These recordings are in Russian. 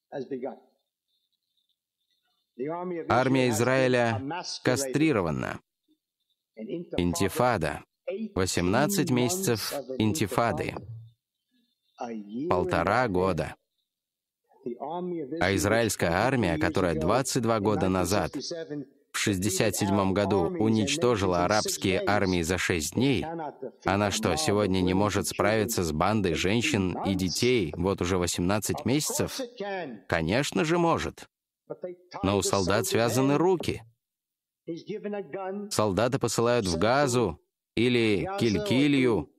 Армия Израиля кастрирована. Интифада. 18 месяцев интифады. 1,5 года. А израильская армия, которая 22 года назад, в 1967 году, уничтожила арабские армии за 6 дней, она что, сегодня не может справиться с бандой женщин и детей вот уже 18 месяцев? Конечно же может. Но у солдат связаны руки. Солдата посылают в Газу или Килькилью,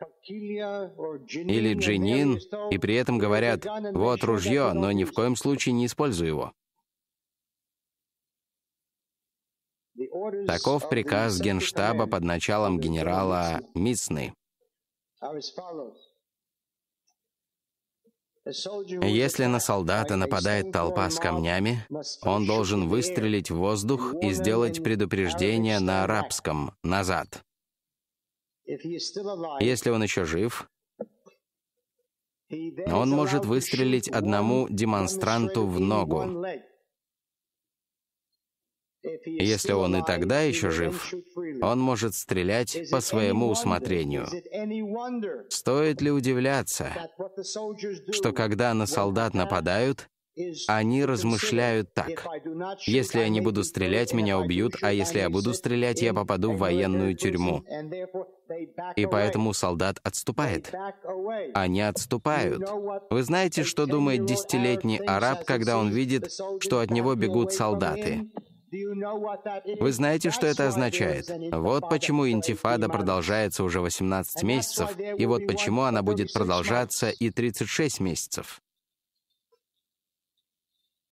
или Дженин, и при этом говорят: «Вот ружье, но ни в коем случае не используй его». Таков приказ Генштаба под началом генерала Мицны. Если на солдата нападает толпа с камнями, он должен выстрелить в воздух и сделать предупреждение на арабском «назад». Если он еще жив, он может выстрелить одному демонстранту в ногу. Если он и тогда еще жив, он может стрелять по своему усмотрению. Стоит ли удивляться, что когда на солдат нападают, они размышляют так: если я не буду стрелять, меня убьют, а если я буду стрелять, я попаду в военную тюрьму. И поэтому солдат отступает. Они отступают. Вы знаете, что думает 10-летний араб, когда он видит, что от него бегут солдаты? Вы знаете, что это означает? Вот почему интифада продолжается уже 18 месяцев, и вот почему она будет продолжаться и 36 месяцев.